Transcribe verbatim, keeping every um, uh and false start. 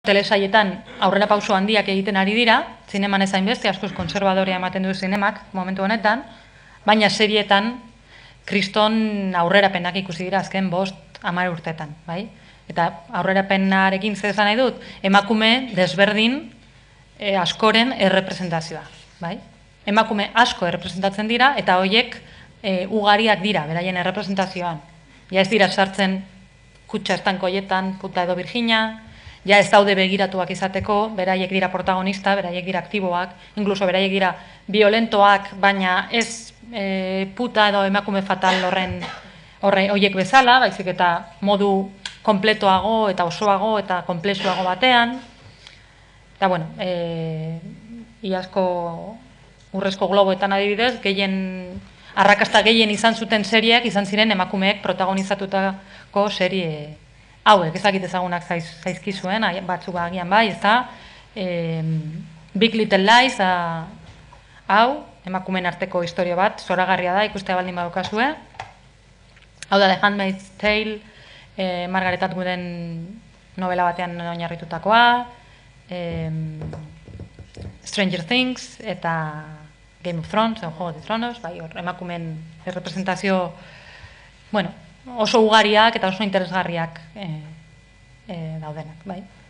Telesaietan aurrera pauso handiak egiten ari dira, zineman ezain beste, askoz konservadorea ematen du zinemak momentu honetan, baina serietan kriston aurrerapenak ikusi dira azken bost, hamar urtetan, bai? Eta aurrerapenarekin zer esan nahi dut, emakume desberdin e, askoren errepresentazioa, bai? Emakume asko errepresentatzen dira eta horiek e, ugariak dira, beraien errepresentazioan. Ja ez dira sartzen kutsa estankoietan, puta edo Virginia, ja ez daude begiratuak izateko, beraiek dira protagonista, beraiek dira aktiboak, inkluso beraiek dira violentoak, baina ez e, puta edo emakume fatal horren horre horiek bezala, baizik eta modu kompletoago eta osoago eta konplexuago batean. Eta bueno, e, iazko urrezko globoetan adibidez, gehien arrakasta gehien izan zuten serieak izan ziren emakumeek protagonizatutako serie hauek, ezakit ezagunak zaiz, zaizkizuen, batzuk agian bai, ez da, e, Big Little Lies, a, hau, emakumeen arteko historia bat, zoragarria da, ikustea baldin badukazue. Hau da, The Handmaid's Tale, e, Margaret Atwooden novela batean oinarritutakoa, e, Stranger Things, eta Game of Thrones, o Juego de Tronos, bai, hor, emakumeen representazio, bueno, oso ugariak eta oso interesgarriak e, e, daudenak, bai.